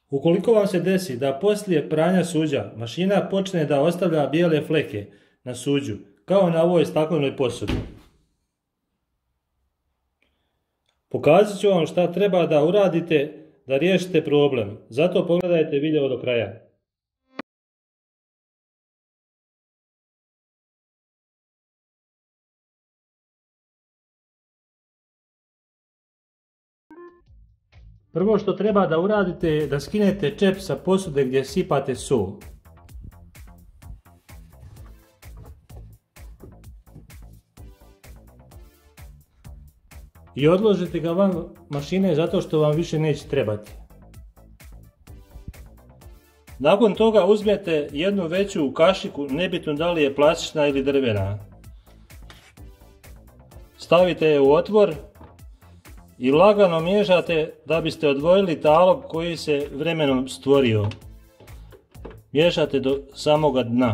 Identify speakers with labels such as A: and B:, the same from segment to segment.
A: Ukoliko vam se desi da poslije pranja suđa mašina počne da ostavlja bijele fleke na suđu, kao na ovoj staklenoj posudi, pokazat ću vam šta treba da uradite da riješite problem, zato pogledajte video do kraja. Prvo što treba da uradite je da skinete čep sa posude gdje sipate so. I odložite ga van mašine zato što vam više neće trebati. Nakon toga uzmete jednu veću kašiku, nebitno da li je plastična ili drvena. Stavite je u otvor i lagano miješate da biste odvojili talog koji se vremenom stvorio. Miješate do samoga dna.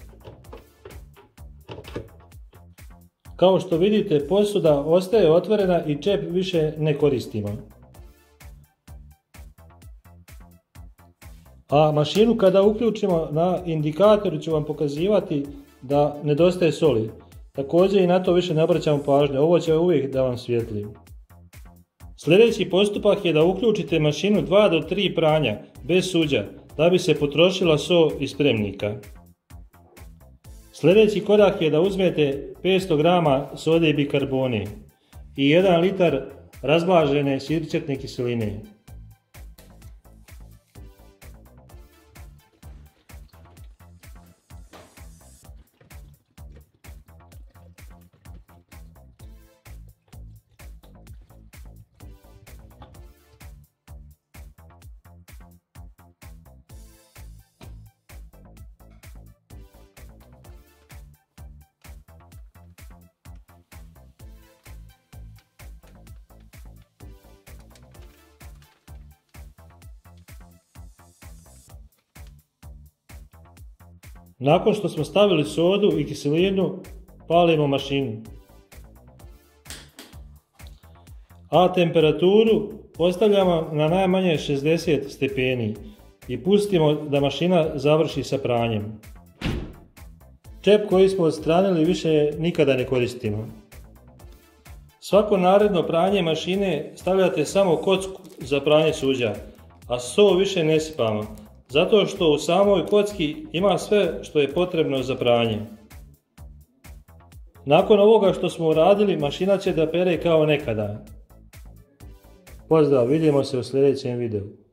A: Kao što vidite, posuda ostaje otvorena i čep više ne koristimo. A mašinu kada uključimo na indikatoru ću vam pokazivati da nedostaje soli. Također i na to više ne obraćamo pažnju, ovo će uvijek da vam svijetli. Sljedeći postupak je da uključite mašinu 2 do 3 pranja bez suđa da bi se potrošila so iz spremnika. Sljedeći korak je da uzmete 500 g sode bikarbone i 1 litar razblažene sirćetne kiseline. Nakon što smo stavili sodu i kiselinu, palimo mašinu. A temperaturu postavljamo na najmanje 60 stepeni i pustimo da mašina završi sa pranjem. Čep koji smo odstranili više nikada ne koristimo. Svako naredno pranje mašine stavljate samo kocku za pranje suđa, a so više ne sipamo, zato što u samoj kocki ima sve što je potrebno za pranje. Nakon ovoga što smo uradili, mašina će da pere kao nekada. Pozdrav, vidimo se u sljedećem videu.